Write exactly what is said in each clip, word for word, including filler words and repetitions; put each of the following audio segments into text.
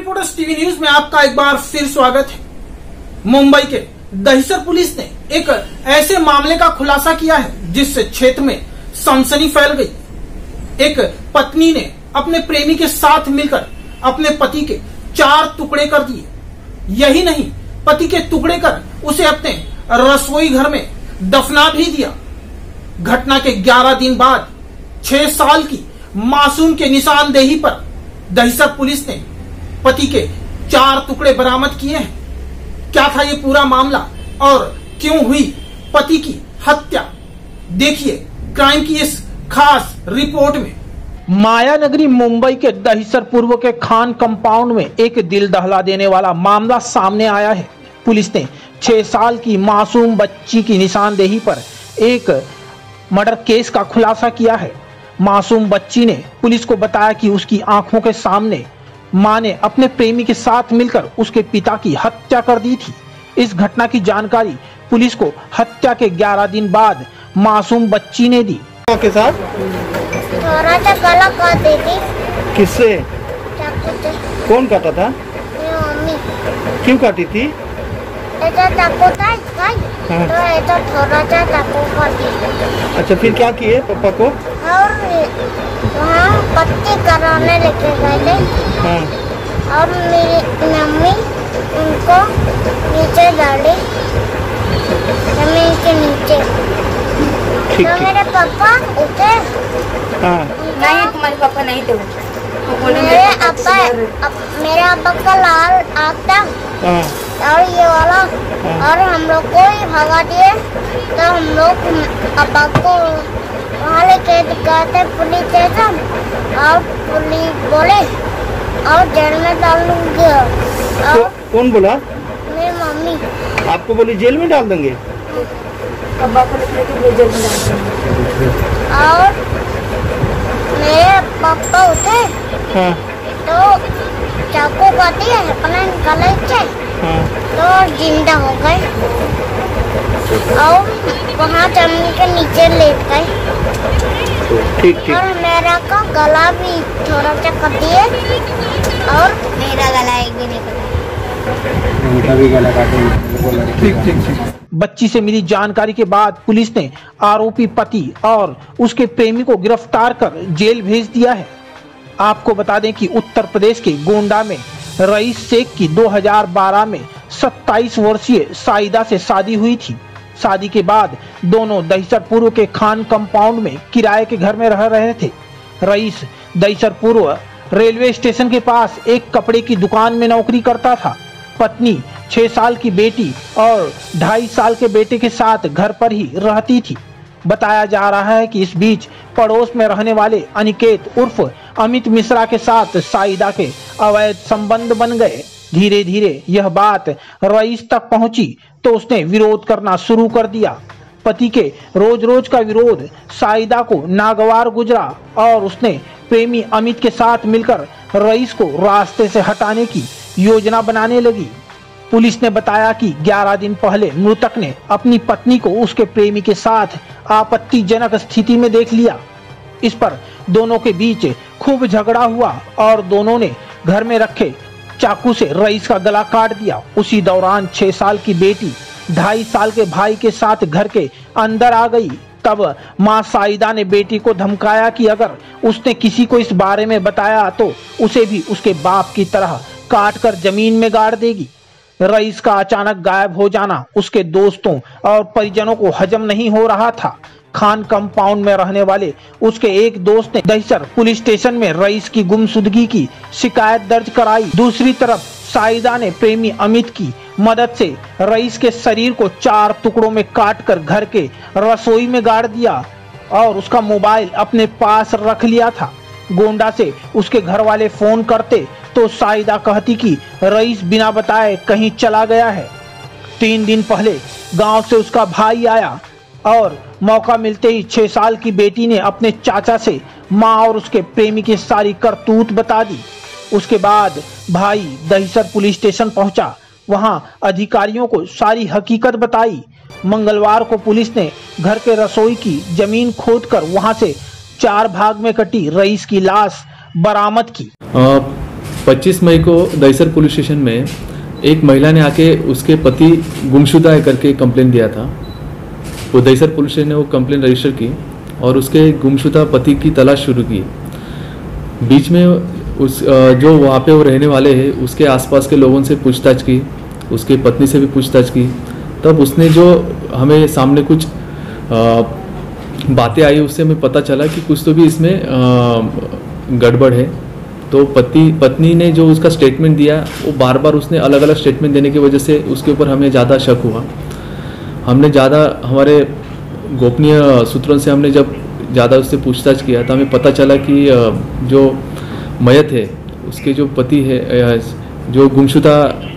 Reporters TV news में आपका एक बार फिर स्वागत है। मुंबई के दहिसर पुलिस ने एक ऐसे मामले का खुलासा किया है जिससे क्षेत्र में सनसनी फैल गई। एक पत्नी ने अपने प्रेमी के साथ मिलकर अपने पति के चार टुकड़े कर दिए। यही नहीं, पति के टुकड़े कर उसे अपने रसोई घर में दफना भी दिया। घटना के ग्यारह दिन बाद छह साल की मासूम के निशानदेही पर दहिसर पुलिस ने पति के चार टुकड़े बरामद किए हैं। क्या था ये पूरा मामला और क्यों हुई पति की हत्या, देखिए क्राइम की इस खास रिपोर्ट में। माया नगरी मुंबई के दहिसर पूर्व के खान कंपाउंड में एक दिल दहला देने वाला मामला सामने आया है। पुलिस ने छह साल की मासूम बच्ची की निशानदेही पर एक मर्डर केस का खुलासा किया है। मासूम बच्ची ने पुलिस को बताया कि उसकी आंखों के सामने मां ने अपने प्रेमी के साथ मिलकर उसके पिता की हत्या कर दी थी। इस घटना की जानकारी पुलिस को हत्या के ग्यारह दिन बाद मासूम बच्ची ने दी। के साथ थोड़ा सा गला काट दी थी। किससे? चाकू से। कौन काटा था? मेरी मम्मी। क्यों काटी थी? ऐसा चाकू था इसका, हाँ। तो ऐसा थोड़ा सा चाकू काट दी। अच्छा, फिर क्या किए पापा को? और वहाँ पट्टी कराने लेके गए थे। हाँ। और मेरी मम्मी उनको नीचे डाली, जमीन के नीचे। ठीक तो है। मेरे पापा उठे। हाँ। नहीं, तुम्हारे पापा नहीं थे। मेरे अब्बा अब मेरे अब्बा का लाल आँख था हाँ। और ये वाला, हाँ। और हम लोग को ही भगा दिए। तो हम लोग अब्बा को वहाँ लेके गए थे पुलिस स्टेशन, और पुलिस बोले और जेल में डाल दूंगी। और कौन बोला? मेरी मम्मी। आपको बोली जेल में डाल देंगे? अब्बा को लेकर के जेल में डाल देंगे। और मेरे पापा उठे हाँ। तो चाकू काटी है अपने गले से, हाँ। तो जिंदा हो गए और वहाँ जमीन के नीचे लेट गए। ठीक ठीक। और मेरा का गला भी थोड़ा सा कट दिए और मेरा गला एक भी नहीं कटा। उनका भी गला काटे। ठीक ठीक ठीक। बच्ची से मिली जानकारी के बाद पुलिस ने आरोपी पति और उसके प्रेमी को गिरफ्तार कर जेल भेज दिया है। आपको बता दें कि उत्तर प्रदेश के गोंडा में रईस शेख की दो हज़ार बारह में सत्ताईस वर्षीय साइदा से शादी हुई थी। शादी के बाद दोनों दहिसर पूर्व के खान कंपाउंड में किराए के घर में रह रहे थे। रईस दहिसर पूर्व रेलवे स्टेशन के पास एक कपड़े की दुकान में नौकरी करता था। पत्नी छह साल की बेटी और ढाई साल के बेटे के साथ घर पर ही रहती थी। बताया जा रहा है कि इस बीच पड़ोस में रहने वाले अनिकेत उर्फ अमित मिश्रा के साथ साइदा के अवैध संबंध बन गए। धीरे धीरे यह बात रईस तक पहुंची तो उसने विरोध करना शुरू कर दिया। पति के रोज रोज का विरोध साइदा को नागवार गुजरा और उसने प्रेमी अमित के साथ मिलकर रईस को रास्ते से हटाने की योजना बनाने लगी। पुलिस ने बताया कि ग्यारह दिन पहले मृतक ने अपनी पत्नी को उसके प्रेमी के साथ आपत्तिजनक स्थिति में देख लिया। इस पर दोनों के बीच खूब झगड़ा हुआ और दोनों ने घर में रखे चाकू से रईस का गला काट दिया। उसी दौरान छह साल की बेटी ढाई साल के भाई के साथ घर के अंदर आ गई। तब मां साइदा ने बेटी को धमकाया कि अगर उसने किसी को इस बारे में बताया तो उसे भी उसके बाप की तरह काट कर जमीन में गाड़ देगी। रईस का अचानक गायब हो जाना उसके दोस्तों और परिजनों को हजम नहीं हो रहा था। खान कंपाउंड में रहने वाले उसके एक दोस्त ने दहिसर पुलिस स्टेशन में रईस की गुमशुदगी की शिकायत दर्ज कराई। दूसरी तरफ साइदा ने प्रेमी अमित की मदद से रईस के शरीर को चार टुकड़ों में काटकर घर के रसोई में गाड़ दिया और उसका मोबाइल अपने पास रख लिया था। गोंडा से उसके घर वाले फोन करते तो साइदा कहती कि रईस बिना बताए कहीं चला गया है। तीन दिन पहले गांव से उसका भाई आया और मौका मिलते ही छह साल की बेटी ने अपने चाचा से मां और उसके प्रेमी की सारी करतूत बता दी। उसके बाद भाई दहिसर पुलिस स्टेशन पहुंचा। वहां अधिकारियों को सारी हकीकत बताई। मंगलवार को पुलिस ने घर के रसोई की जमीन खोदकर वहां से चार भाग में कटी रईस की लाश बरामद की। पच्चीस मई को दहीसर पुलिस स्टेशन में एक महिला ने आके उसके पति गुमशुदा है करके कंप्लेन दिया था। वो दहीसर पुलिस स्टेशन ने वो कंप्लेन रजिस्टर की और उसके गुमशुदा पति की तलाश शुरू की। बीच में उस जो वहाँ पे वो रहने वाले हैं उसके आसपास के लोगों से पूछताछ की, उसके पत्नी से भी पूछताछ की। तब उसने जो हमें सामने कुछ बातें आई उससे हमें पता चला कि कुछ तो भी इसमें गड़बड़ है। तो पति पत्नी ने जो उसका स्टेटमेंट दिया वो बार बार उसने अलग अलग स्टेटमेंट देने की वजह से उसके ऊपर हमें ज़्यादा शक हुआ। हमने ज़्यादा हमारे गोपनीय सूत्रों से हमने जब ज़्यादा उससे पूछताछ किया तो हमें पता चला कि जो मयत है उसके जो पति है, जो गुमशुदा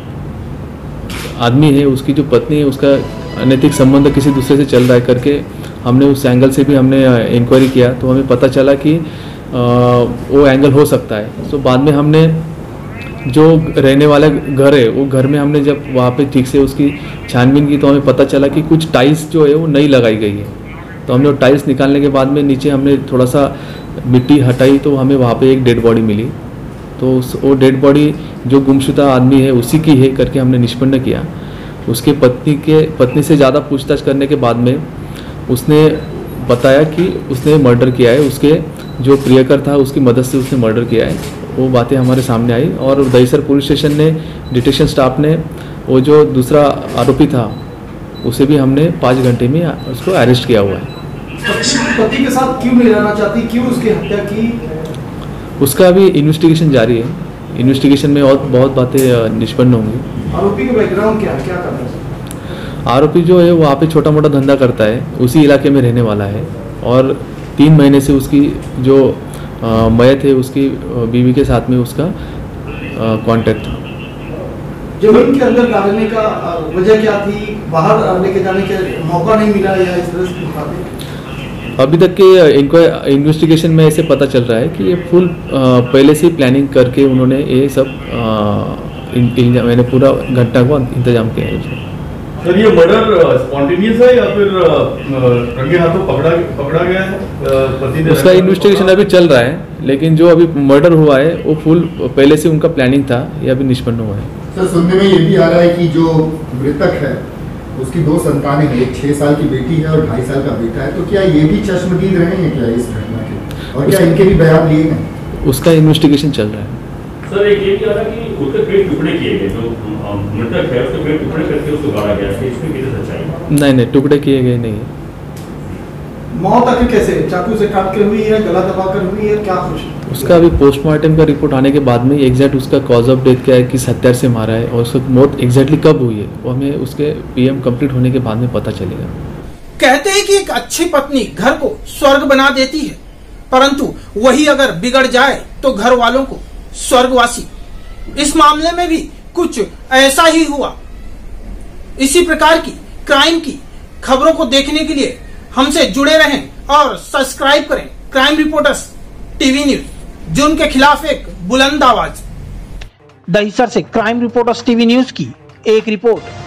आदमी है उसकी जो पत्नी है उसका अनैतिक संबंध किसी दूसरे से चल रहा है करके हमने उस एंगल से भी हमने इंक्वायरी किया। तो हमें पता चला कि आ, वो एंगल हो सकता है। तो बाद में हमने जो रहने वाला घर है वो घर में हमने जब वहाँ पे ठीक से उसकी छानबीन की तो हमें पता चला कि कुछ टाइल्स जो है वो नई लगाई गई है। तो हमने वो टाइल्स निकालने के बाद में नीचे हमने थोड़ा सा मिट्टी हटाई तो हमें वहाँ पे एक डेड बॉडी मिली। तो उस वो डेड बॉडी जो गुमशुदा आदमी है उसी की है करके हमने निष्पन्न किया। उसके पत्नी के पत्नी से ज़्यादा पूछताछ करने के बाद में उसने बताया कि उसने मर्डर किया है, उसके जो प्रियकर था उसकी मदद से उसने मर्डर किया है। वो बातें हमारे सामने आई और दहीसर पुलिस स्टेशन ने डिटेक्शन स्टाफ ने वो जो दूसरा आरोपी था उसे भी हमने पाँच घंटे में उसको अरेस्ट किया हुआ है। पति के साथ क्यों नहीं रहना चाहती, क्यों उसकी हत्या की? उसका अभी इन्वेस्टिगेशन जारी है। इन्वेस्टिगेशन में और बहुत बातें निष्पन्न होंगी। आरोपी का बैकग्राउंड क्या है, क्या करता है? आरोपी जो है वहाँ पे छोटा मोटा धंधा करता है, उसी इलाके में रहने वाला है और तीन महीने से उसकी जो आ, मयत है उसकी बीवी के साथ में उसका कांटेक्ट था। जमीन के अंदर डालने का वजह क्या थी? बाहर लेके जाने का मौका नहीं मिला या इस तरह से खाते? अभी तक के इनको इन्वेस्टिगेशन में ऐसे पता चल रहा है कि ये फुल पहले से प्लानिंग करके उन्होंने ये सब मैंने पूरा घटना को इंतजाम किया है। सर ये मर्डर स्पॉन्टेनियस है या फिर रंगे हाथों पकड़ा पकड़ा गया है? पति उसका इन्वेस्टिगेशन अभी चल रहा है, लेकिन जो अभी मर्डर हुआ है वो फुल पहले से उनका प्लानिंग था, ये अभी निष्पन्न हुआ है। सर सुनने में ये भी आ रहा है कि जो मृतक है उसकी दो संतानें हैं, एक छह साल की बेटी है और ढाई साल का बेटा है। तो क्या ये भी चश्मदीद रहे हैं क्या इस घटना के, और क्या इनके भी बयान लिए गए? उसका इन्वेस्टिगेशन चल रहा है। सर एक ये भी आ रहा है कि उसके पेट टुकड़े किए गए, जो मृतक है उसके पेट टुकड़े करके उसको गाड़ा गया है, इसमें कितनी सच्चाई? नहीं नहीं, टुकड़े किए गए नहीं है। मौत आखिर कैसे, चाकू से काट कर हुई है, गला दबा कर हुई है, क्या कुछ? उसका अभी पोस्टमार्टम का रिपोर्ट आने के बाद में एग्जैक्ट उसका कॉज ऑफ डेथ क्या है, किस हत्यार से मारा है और उसकी मौत एग्जैक्टली कब हुई है वो हमें उसके पीएम कंप्लीट होने के बाद में पता चलेगा। कहते हैं कि एक अच्छी पत्नी घर को स्वर्ग बना देती है, परंतु वही अगर बिगड़ जाए तो घर वालों को स्वर्गवासी। इस मामले में भी कुछ ऐसा ही हुआ। इसी प्रकार की क्राइम की खबरों को देखने के लिए हमसे जुड़े रहें और सब्सक्राइब करें क्राइम रिपोर्टर्स टीवी न्यूज, जुर्म के खिलाफ एक बुलंद आवाज। दहीसर से क्राइम रिपोर्टर्स टीवी न्यूज की एक रिपोर्ट।